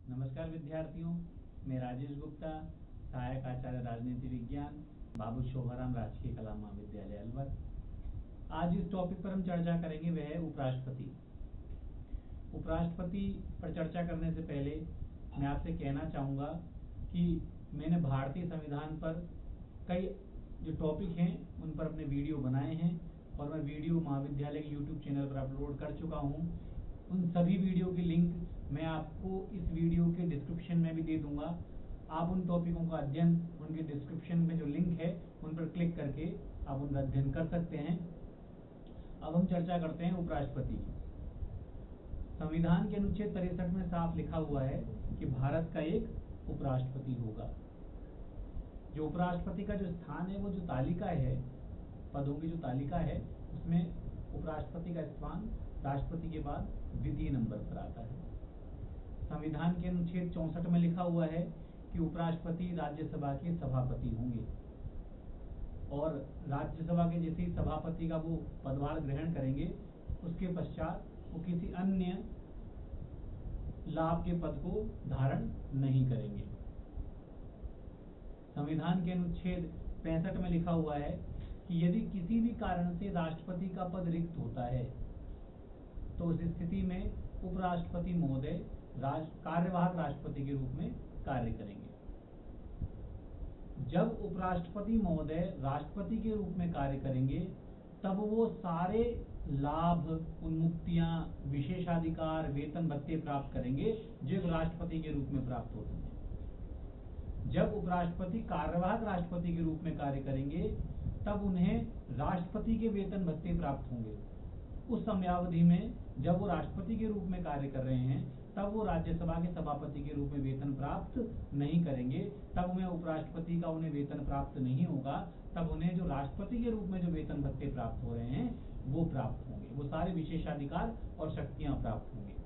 नमस्कार विद्यार्थियों, मैं राजेश गुप्ता, सहायक आचार्य राजनीति विज्ञान, बाबू शोभाराम राजकीय कला महाविद्यालय अलवर। आज इस टॉपिक पर हम चर्चा करेंगे वह है उपराष्ट्रपति। उपराष्ट्रपति पर चर्चा करने से पहले मैं आपसे कहना चाहूँगा कि मैंने भारतीय संविधान पर कई जो टॉपिक हैं उन पर अपने वीडियो बनाए हैं और मैं वीडियो महाविद्यालय के यूट्यूब चैनल पर अपलोड कर चुका हूँ। उन सभी वीडियो की लिंक मैं आपको इस वीडियो के डिस्क्रिप्शन में भी दे दूंगा। आप उन टॉपिकों का अध्ययन उनके डिस्क्रिप्शन में जो लिंक है उन पर क्लिक करके आप उनका अध्ययन कर सकते हैं। अब हम चर्चा करते हैं उपराष्ट्रपति की। संविधान के अनुच्छेद 63 में साफ लिखा हुआ है कि भारत का एक उपराष्ट्रपति होगा। जो उपराष्ट्रपति का जो स्थान है, वो जो तालिका है, पदों की जो तालिका है, उसमें उपराष्ट्रपति का स्थान राष्ट्रपति के बाद द्वितीय नंबर पर आता है। संविधान के अनुच्छेद 64 में लिखा हुआ है कि उपराष्ट्रपति राज्यसभा के सभापति होंगे और राज्यसभा के जैसे ही सभापति का वो पदभार ग्रहण करेंगे, उसके पश्चात वो किसी अन्य लाभ के पद को धारण नहीं करेंगे। संविधान के अनुच्छेद 65 में लिखा हुआ है कि यदि किसी भी कारण से राष्ट्रपति का पद रिक्त होता है तो उस स्थिति में उपराष्ट्रपति महोदय कार्यवाहक राष्ट्रपति के रूप में कार्य करेंगे। जब उपराष्ट्रपति महोदय राष्ट्रपति के रूप में कार्य करेंगे तब वो सारे लाभ, उन्मुक्तियां, विशेषाधिकार, वेतन भत्ते प्राप्त करेंगे जो राष्ट्रपति के रूप में प्राप्त होते हैं। जब उपराष्ट्रपति कार्यवाहक राष्ट्रपति के रूप में कार्य करेंगे तब उन्हें राष्ट्रपति के वेतन भत्ते प्राप्त होंगे। उस समयावधि में जब वो राष्ट्रपति के रूप में कार्य कर रहे हैं तब वो राज्यसभा के सभापति के रूप में वेतन प्राप्त नहीं करेंगे। तब उन्हें उपराष्ट्रपति का उन्हें वेतन प्राप्त नहीं होगा। तब उन्हें जो राष्ट्रपति के रूप में जो वेतन भत्ते प्राप्त हो रहे हैं वो प्राप्त होंगे, वो सारे विशेषाधिकार और शक्तियां प्राप्त होंगे।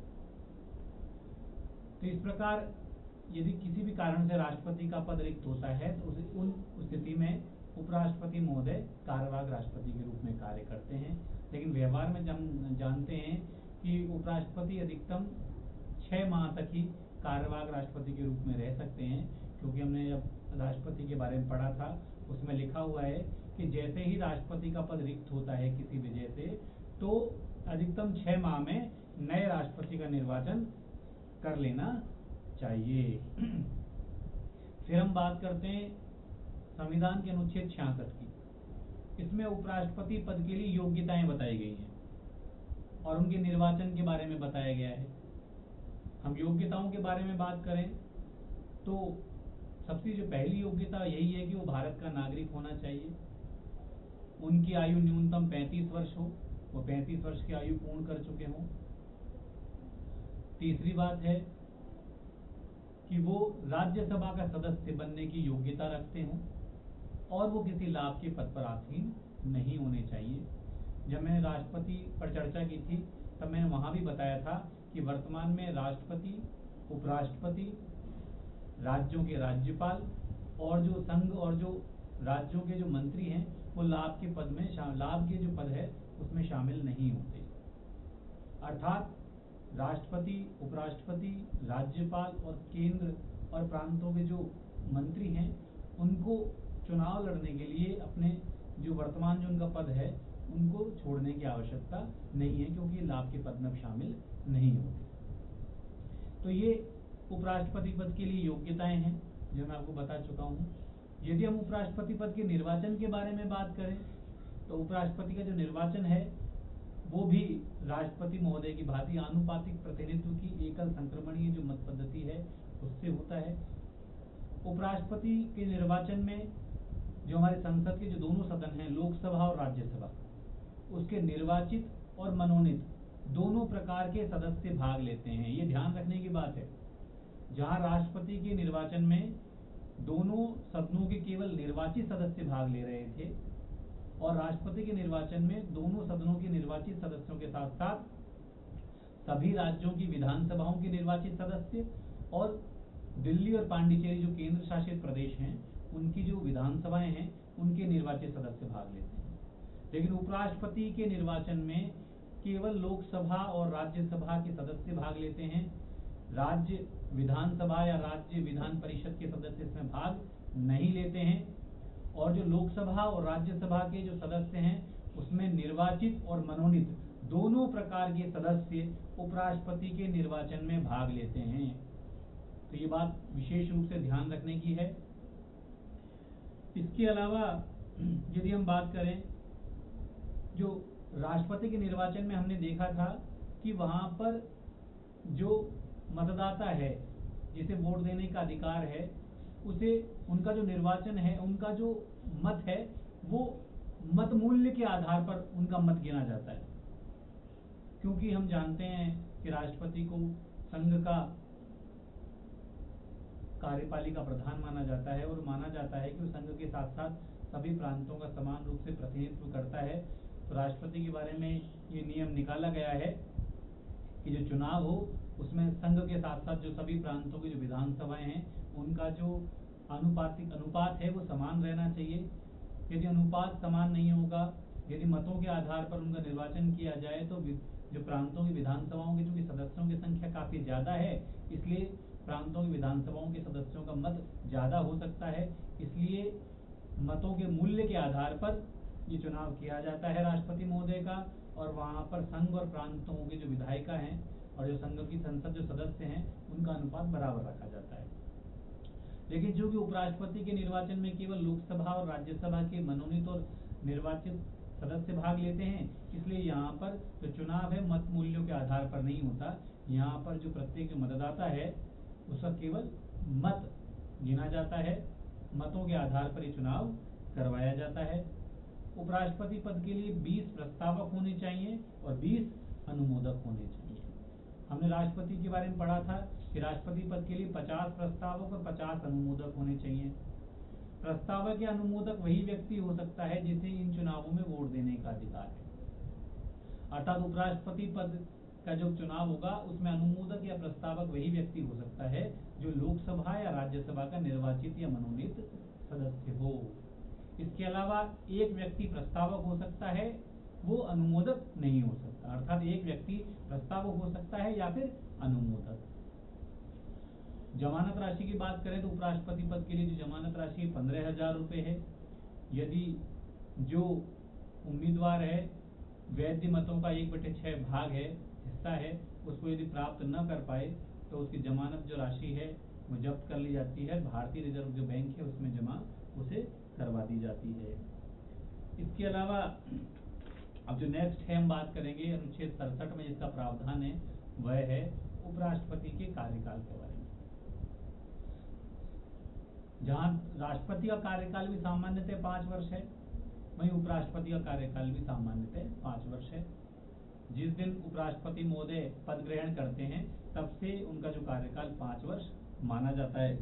तो इस प्रकार यदि किसी भी कारण से राष्ट्रपति का पद रिक्त होता है तो उस स्थिति में उपराष्ट्रपति महोदय कार्यवाहक राष्ट्रपति के रूप में कार्य करते हैं। लेकिन व्यवहार में हम जानते हैं कि उपराष्ट्रपति अधिकतम 6 माह तक ही कार्यवाहक राष्ट्रपति के रूप में रह सकते हैं, क्योंकि हमने जब राष्ट्रपति के बारे में पढ़ा था उसमें लिखा हुआ है कि जैसे ही राष्ट्रपति का पद रिक्त होता है किसी वजह से तो अधिकतम 6 माह में नए राष्ट्रपति का निर्वाचन कर लेना चाहिए। फिर हम बात करते हैं संविधान के अनुच्छेद 66 की। इसमें उपराष्ट्रपति पद के लिए योग्यताएं बताई गई हैं और उनके निर्वाचन के बारे में बताया गया है। हम योग्यताओं के बारे में बात करें तो सबसे जो पहली योग्यता यही है कि वो भारत का नागरिक होना चाहिए। उनकी आयु न्यूनतम 35 वर्ष हो, वो 35 वर्ष की आयु पूर्ण कर चुके हों। तीसरी बात है कि वो राज्यसभा का सदस्य बनने की योग्यता रखते हों और वो किसी लाभ के पद पर आसीन नहीं होने चाहिए। जब मैंने राष्ट्रपति पर चर्चा की थी तब मैंने वहां भी बताया था कि वर्तमान में राष्ट्रपति, उपराष्ट्रपति, राज्यों के राज्यपाल और जो संघ और जो राज्यों के जो मंत्री हैं वो लाभ के पद में लाभ के जो पद है उसमें शामिल नहीं होते। अर्थात राष्ट्रपति, उपराष्ट्रपति, राज्यपाल और केंद्र और प्रांतों के जो मंत्री हैं उनको चुनाव लड़ने के लिए अपने जो वर्तमान जो उनका पद है उनको छोड़ने की आवश्यकता नहीं है, क्योंकि लाभ के पद में शामिल नहीं होते। तो ये उपराष्ट्रपति पद के लिए योग्यताएं हैं जो मैं आपको बता चुका हूँ। यदि हम उपराष्ट्रपति पद के निर्वाचन के बारे में बात करें तो उपराष्ट्रपति का जो निर्वाचन है वो भी राष्ट्रपति महोदय की भांति आनुपातिक प्रतिनिधित्व की एकल संक्रमणीय जो मत पद्धति है उससे होता है। उपराष्ट्रपति के निर्वाचन में जो हमारे संसद के जो दोनों सदन हैं, लोकसभा और राज्यसभा, उसके निर्वाचित और मनोनीत दोनों प्रकार के सदस्य भाग लेते हैं। ये ध्यान रखने की बात है। जहां राष्ट्रपति के निर्वाचन में दोनों सदनों के केवल निर्वाचित सदस्य भाग ले रहे थे और राष्ट्रपति के निर्वाचन में दोनों सदनों के निर्वाचित सदस्यों के साथ साथ सभी राज्यों की विधानसभाओं के निर्वाचित सदस्य और दिल्ली और पांडिचेरी जो केंद्र शासित प्रदेश हैं उनकी जो विधानसभाएं हैं उनके निर्वाचित सदस्य भाग लेते हैं। लेकिन उपराष्ट्रपति के निर्वाचन में केवल लोकसभा और राज्यसभा के सदस्य भाग लेते हैं। राज्य विधानसभा या राज्य विधान परिषद के सदस्य इसमें भाग नहीं लेते हैं, और जो लोकसभा और राज्यसभा के जो सदस्य हैं उसमें निर्वाचित और मनोनीत दोनों प्रकार के सदस्य उपराष्ट्रपति के निर्वाचन में भाग लेते हैं। तो ये बात विशेष रूप से ध्यान रखने की है। इसके अलावा यदि हम बात करें, जो राष्ट्रपति के निर्वाचन में हमने देखा था कि वहां पर जो मतदाता है जिसे वोट देने का अधिकार है, उसे उनका जो निर्वाचन है, उनका जो मत है, वो मत मूल्य के आधार पर उनका मत गिना जाता है। क्योंकि हम जानते हैं कि राष्ट्रपति को संघ का कार्यपालिका प्रधान माना जाता है, और माना जाता है कि वो संघ के साथ साथ सभी प्रांतों का समान रूप से प्रतिनिधित्व करता है। तो राष्ट्रपति के बारे में ये नियम निकाला गया है कि जो चुनाव हो उसमें संघ के साथ साथ जो सभी प्रांतों की जो विधानसभाएं हैं उनका जो अनुपात है वो समान रहना चाहिए। यदि अनुपात समान नहीं होगा, यदि मतों के आधार पर उनका निर्वाचन किया जाए, तो जो प्रांतों की विधानसभाओं के चूंकि सदस्यों की संख्या काफी ज्यादा है, इसलिए प्रांतों की विधानसभाओं के सदस्यों का मत ज्यादा हो सकता है। इसलिए मतों के मूल्य के आधार पर ये चुनाव किया जाता है राष्ट्रपति महोदय का, और वहां पर संघ और प्रांतों के जो विधायिका हैं और जो संघ की संसद जो सदस्य हैं उनका अनुपात बराबर रखा जाता है। लेकिन चूंकि उपराष्ट्रपति के निर्वाचन में केवल लोकसभा और राज्यसभा के मनोनीत और निर्वाचित सदस्य भाग लेते हैं, इसलिए यहाँ पर जो चुनाव है मत मूल्यों के आधार पर नहीं होता। यहाँ पर जो प्रत्येक जो मतदाता है उसका केवल मत गिना जाता है, मतों के आधार पर ये चुनाव करवाया जाता है। उपराष्ट्रपति पद के लिए 20 प्रस्तावक होने चाहिए और 20 अनुमोदक होने चाहिए। हमने राष्ट्रपति के बारे में पढ़ा था कि राष्ट्रपति पद के लिए 50 प्रस्तावक और 50 अनुमोदक होने चाहिए। प्रस्तावक या अनुमोदक वही व्यक्ति हो सकता है जिसे इन चुनावों में वोट देने का अधिकार है। अर्थात उपराष्ट्रपति पद का जो चुनाव होगा उसमें अनुमोदक या प्रस्तावक वही व्यक्ति हो सकता है जो लोकसभा या राज्यसभा का निर्वाचित या मनोनीत सदस्य हो। इसके अलावा एक व्यक्ति प्रस्तावक हो सकता है, वो अनुमोदक नहीं हो सकता। अर्थात एक व्यक्ति प्रस्तावक हो सकता है या फिर अनुमोदक। जमानत राशि की बात करें तो उपराष्ट्रपति पद के लिए जो जमानत राशि 15,000 रुपए है। यदि जो उम्मीदवार है वैध मतों का 1/6 भाग है, हिस्सा है, उसको यदि प्राप्त न कर पाए तो उसकी जमानत जो राशि है वो जब्त कर ली जाती है। भारतीय रिजर्व जो बैंक है उसमें जमा उसे करवा दी जाती है। इसके अलावा अब जो नेक्स्ट है हम बात करेंगे अनुच्छेद 67 में जिसका प्रावधान है वह है उपराष्ट्रपति के कार्यकाल के बारे में। जहां राष्ट्रपति का कार्यकाल भी सामान्यतः 5 वर्ष है, वहीं उपराष्ट्रपति का कार्यकाल भी सामान्यतः 5 वर्ष है। जिस दिन उपराष्ट्रपति महोदय पद ग्रहण करते हैं तब से उनका जो कार्यकाल 5 वर्ष माना जाता है।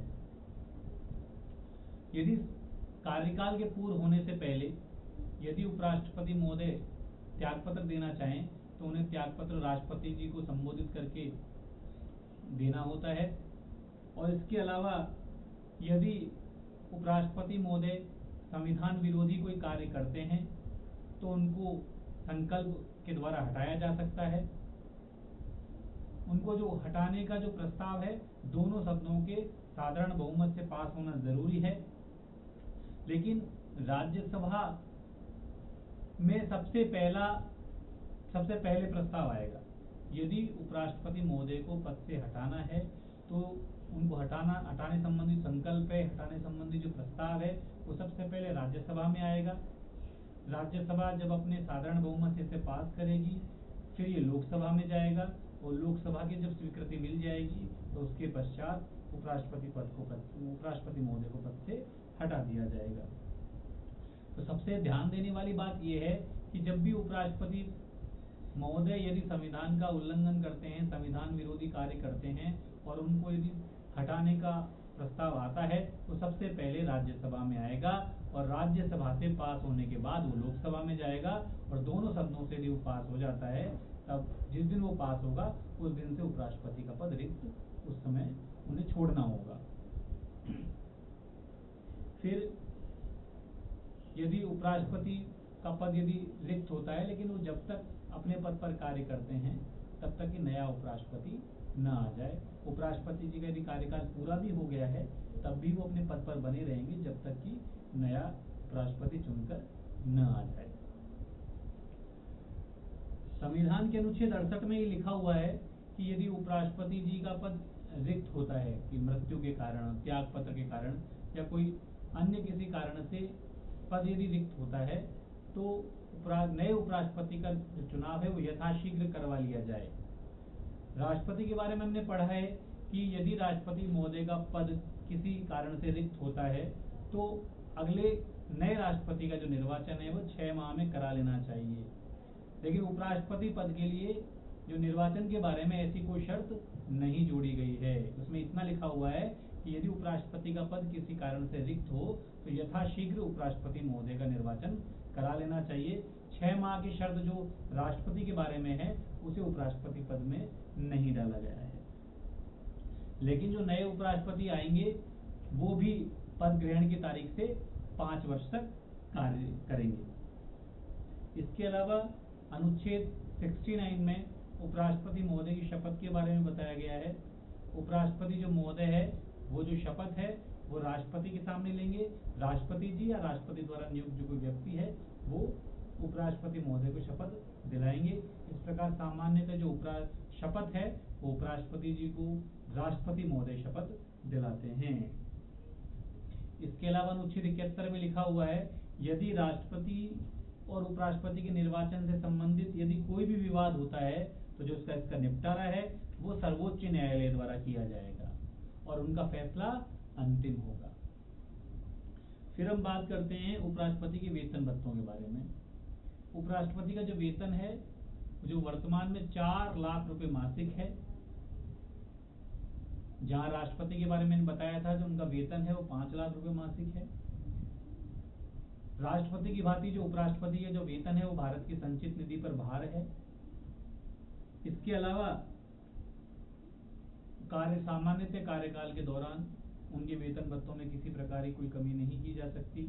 यदि कार्यकाल के पूर्ण होने से पहले यदि उपराष्ट्रपति महोदय त्यागपत्र देना चाहें तो उन्हें त्यागपत्र राष्ट्रपति जी को संबोधित करके देना होता है। और इसके अलावा यदि उपराष्ट्रपति महोदय संविधान विरोधी कोई कार्य करते हैं तो उनको संकल्प के द्वारा हटाया जा सकता है। उनको जो हटाने का जो प्रस्ताव है दोनों सदनों के साधारण बहुमत से पास होना जरूरी है। लेकिन राज्यसभा में सबसे पहले प्रस्ताव आएगा। यदि उपराष्ट्रपति महोदय को पद से हटाना है तो उनको हटाने संबंधी संकल्प है, हटाने संबंधी जो प्रस्ताव है वो सबसे पहले राज्यसभा में आएगा। राज्यसभा जब अपने साधारण बहुमत से इसे पास करेगी फिर ये लोकसभा में जाएगा, और लोकसभा की जब स्वीकृति मिल जाएगी तो उसके पश्चात उपराष्ट्रपति महोदय को पद से हटा दिया जाएगा। तो सबसे ध्यान देने वाली बात यह है कि जब भी उपराष्ट्रपति महोदय यदि संविधान का उल्लंघन करते हैं, संविधान विरोधी कार्य करते हैं और उनको यदि हटाने का प्रस्ताव आता है तो सबसे पहले राज्यसभा में आएगा, और राज्यसभा से पास होने के बाद वो लोकसभा में जाएगा, और दोनों सदनों से यदि वो पास हो जाता है तब जिस दिन वो पास होगा उस दिन से उपराष्ट्रपति का पद रिक्त उस समय उन्हें छोड़ना होगा। फिर यदि उपराष्ट्रपति का पद यदि रिक्त होता है लेकिन वो जब तक अपने पद पर कार्य करते हैं तब तक कि नया उपराष्ट्रपति न आ जाए, उपराष्ट्रपति जी का यदि कार्यकाल पूरा भी हो गया है तब भी वो अपने पद पर बने रहेंगे जब तक कि नया उपराष्ट्रपति चुनकर न आ जाए। संविधान के अनुच्छेद 68 में ये लिखा हुआ है कि यदि उपराष्ट्रपति जी का पद रिक्त होता है कि मृत्यु के कारण, त्याग पत्र के कारण या कोई अन्य किसी कारण से पद यदि रिक्त होता है तो नए उपराष्ट्रपति का जो चुनाव है वो यथाशीघ्र करवा लिया जाए। राष्ट्रपति के बारे में हमने पढ़ा है कि यदि राष्ट्रपति महोदय का पद किसी कारण से रिक्त होता है तो अगले नए राष्ट्रपति का जो निर्वाचन है वो 6 माह में करा लेना चाहिए। लेकिन उपराष्ट्रपति पद के लिए जो निर्वाचन के बारे में ऐसी कोई शर्त नहीं जोड़ी गई है। उसमें इतना लिखा हुआ है कि यदि उपराष्ट्रपति का पद किसी कारण से रिक्त हो तो यथाशीघ्र उपराष्ट्रपति महोदय का निर्वाचन करा लेना चाहिए। 6 माह की शर्त जो राष्ट्रपति के बारे में है उसे उपराष्ट्रपति पद में नहीं डाला गया है। लेकिन जो नए उपराष्ट्रपति आएंगे वो भी पद ग्रहण की तारीख से 5 वर्ष तक कार्य करेंगे। इसके अलावा अनुच्छेद 69 में उपराष्ट्रपति महोदय की शपथ के बारे में बताया गया है। उपराष्ट्रपति जो महोदय है वो जो शपथ है वो राष्ट्रपति के सामने लेंगे। राष्ट्रपति जी या राष्ट्रपति द्वारा नियुक्त जो कोई व्यक्ति है वो उपराष्ट्रपति महोदय को शपथ दिलाएंगे। इस प्रकार सामान्यतः जो शपथ है वो उपराष्ट्रपति जी को राष्ट्रपति महोदय शपथ दिलाते हैं। इसके अलावा अनुच्छेद 71 में लिखा हुआ है यदि राष्ट्रपति और उपराष्ट्रपति के निर्वाचन से संबंधित यदि कोई भी विवाद होता है तो जो इसका निपटारा है वो सर्वोच्च न्यायालय द्वारा किया जाएगा और उनका फैसला अंतिम होगा। फिर हम बात करते हैं उपराष्ट्रपति के वेतन भत्तों के बारे में। उपराष्ट्रपति का जो वेतन है जो वर्तमान में 4 लाख रुपए मासिक है, जहां राष्ट्रपति के बारे में मैंने बताया था जो उनका वेतन है वो 5 लाख रुपए मासिक है। राष्ट्रपति की भांति जो उपराष्ट्रपति का जो वेतन है वो भारत की संचित निधि पर भार है। इसके अलावा सामान्यतः कार्यकाल के दौरान उनके वेतन भत्तों में किसी प्रकार की कोई कमी नहीं की जा सकती।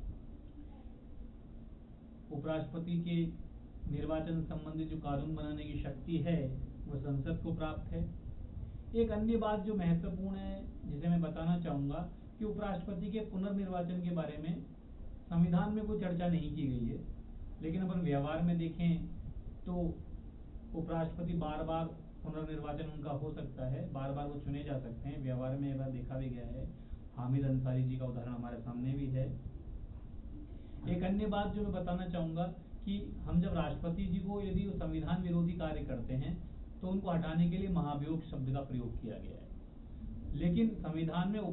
उपराष्ट्रपति के निर्वाचन संबंधी जो कानून बनाने की शक्ति है वो संसद को प्राप्त है। एक अन्य बात जो महत्वपूर्ण है जिसे मैं बताना चाहूंगा कि उपराष्ट्रपति के पुनर्निर्वाचन के बारे में संविधान में कोई चर्चा नहीं की गई है, लेकिन अपन व्यवहार में देखें तो उपराष्ट्रपति बार बार पुनर्निर्वाचन उनका हो सकता है, बार बार वो चुने जा सकते हैं। व्यवहार में यह देखा भी गया है। हामिद अंसारी जी का उदाहरण हमारे सामने भी है। एक अन्य बात जो मैं बताना चाहूंगा कि हम जब राष्ट्रपति जी को यदि वो संविधान विरोधी कार्य करते हैं तो उनको हटाने के लिए महाभियोग शब्द का प्रयोग किया गया है। लेकिन संविधान में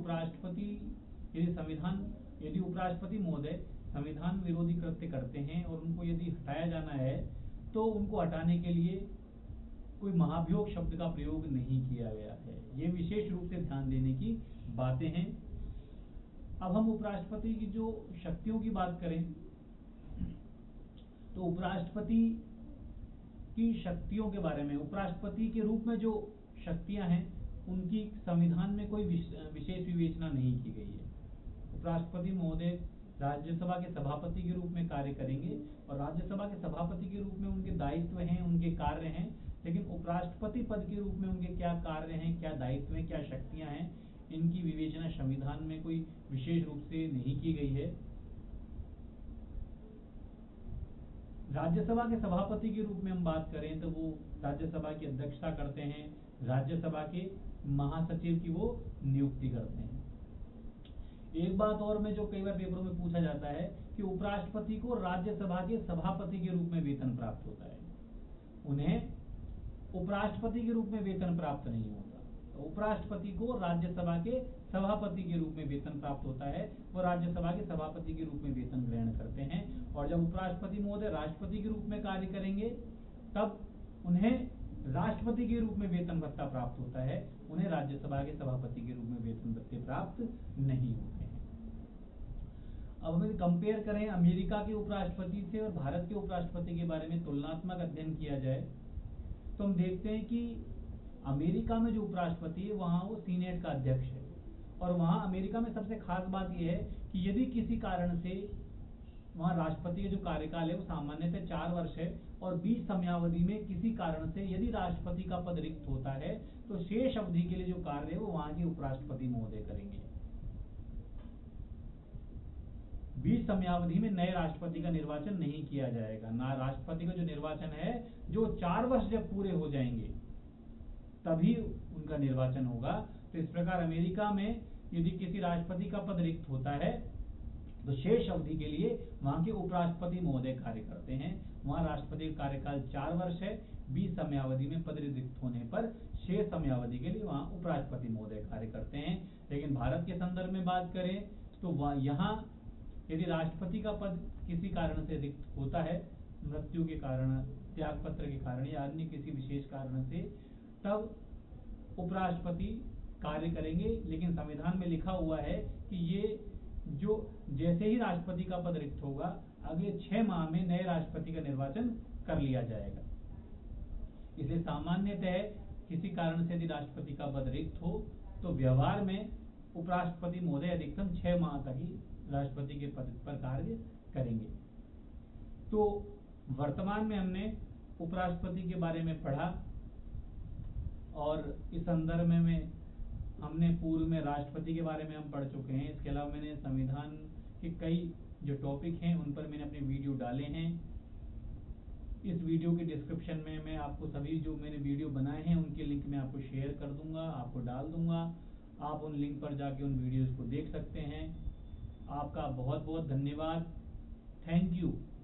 यदि उपराष्ट्रपति महोदय संविधान विरोधी कृत्य करते हैं और उनको यदि हटाया जाना है तो उनको हटाने के लिए कोई महाभियोग शब्द का प्रयोग नहीं किया गया है। ये विशेष रूप से ध्यान देने की बातें हैं। अब हम उपराष्ट्रपति की जो शक्तियों की बात करें तो उपराष्ट्रपति की शक्तियों के बारे में, उपराष्ट्रपति के रूप में जो शक्तियां हैं उनकी संविधान में कोई विशेष विवेचना नहीं की गई है। उपराष्ट्रपति महोदय राज्यसभा के सभापति के रूप में कार्य करेंगे और राज्यसभा के सभापति के रूप में उनके दायित्व हैं, उनके कार्य हैं। लेकिन उपराष्ट्रपति पद के रूप में उनके क्या कार्य हैं, क्या दायित्व हैं, क्या शक्तियां हैं, इनकी विवेचना संविधान में कोई विशेष रूप से नहीं की गई है। राज्यसभा के सभापति के रूप में हम बात करें तो वो राज्यसभा की अध्यक्षता करते हैं, राज्यसभा के महासचिव की वो नियुक्ति करते हैं। एक बात और में जो कई बार पेपरों में पूछा जाता है कि उपराष्ट्रपति को राज्यसभा के सभापति के रूप में वेतन प्राप्त होता है, उन्हें उपराष्ट्रपति के रूप में वेतन प्राप्त नहीं होता। तो उपराष्ट्रपति को राज्यसभा के सभापति के रूप में वेतन प्राप्त होता है, वो राज्यसभा के सभापति के रूप में वेतन ग्रहण करते हैं। और जब उपराष्ट्रपति महोदय राष्ट्रपति के रूप में कार्य करेंगे तब उन्हें राष्ट्रपति के रूप में वेतन भत्ता प्राप्त होता है, उन्हें राज्यसभा के सभापति के रूप में वेतन भत्ते प्राप्त नहीं होते हैं। अब हमें कंपेयर करें अमेरिका के उपराष्ट्रपति से और भारत के उपराष्ट्रपति के बारे में तुलनात्मक अध्ययन किया जाए तो हम देखते हैं कि अमेरिका में जो उपराष्ट्रपति है वहां वो सीनेट का अध्यक्ष है और वहां अमेरिका में सबसे खास बात यह है कि यदि किसी कारण से वहां राष्ट्रपति का जो कार्यकाल है वो सामान्यतः 4 वर्ष है और 20 समयावधि में किसी कारण से यदि राष्ट्रपति का पद रिक्त होता है तो शेष अवधि के लिए जो कार्य है वो वहां के उपराष्ट्रपति महोदय करेंगे। 20 समयावधि में नए राष्ट्रपति का निर्वाचन नहीं किया जाएगा। ना राष्ट्रपति का जो निर्वाचन है, जो 4 वर्ष जब पूरे हो जाएंगे तभी उनका निर्वाचन होगा। तो इस प्रकार अमेरिका में यदि किसी राष्ट्रपति का पद रिक्त होता है तो शेष अवधि के लिए वहां के उपराष्ट्रपति महोदय कार्य करते हैं। वहां राष्ट्रपति का कार्यकाल 4 वर्ष है। 20 समयावधि में पद रिक्त होने पर शेष समयावधि के लिए वहां उपराष्ट्रपति महोदय कार्य करते हैं। लेकिन भारत के संदर्भ में बात करें तो यहाँ यदि राष्ट्रपति का पद किसी कारण से रिक्त होता है, मृत्यु के कारण, त्याग पत्र के कारण या अन्य किसी विशेष कारण से, तब उपराष्ट्रपति कार्य करेंगे। लेकिन संविधान में लिखा हुआ है कि ये जो जैसे ही राष्ट्रपति का पद रिक्त होगा अगले 6 माह में नए राष्ट्रपति का निर्वाचन कर लिया जाएगा। इसलिए सामान्यतः किसी कारण से यदि राष्ट्रपति का पद रिक्त हो तो व्यवहार में उपराष्ट्रपति महोदय अधिकतम 6 माह तक ही राष्ट्रपति के पद पर कार्य करेंगे। तो वर्तमान में हमने उपराष्ट्रपति के बारे में पढ़ा और इस संदर्भ में हमने पूर्व में राष्ट्रपति के बारे में हम पढ़ चुके हैं। इसके अलावा मैंने संविधान के कई जो टॉपिक हैं उन पर मैंने अपने वीडियो डाले हैं। इस वीडियो के डिस्क्रिप्शन में मैं आपको सभी जो मैंने वीडियो बनाए हैं उनके लिंक मैं आपको शेयर कर दूंगा, आपको डाल दूंगा। आप उन लिंक पर जाके उन वीडियोस को देख सकते हैं। आपका बहुत बहुत धन्यवाद। Thank you.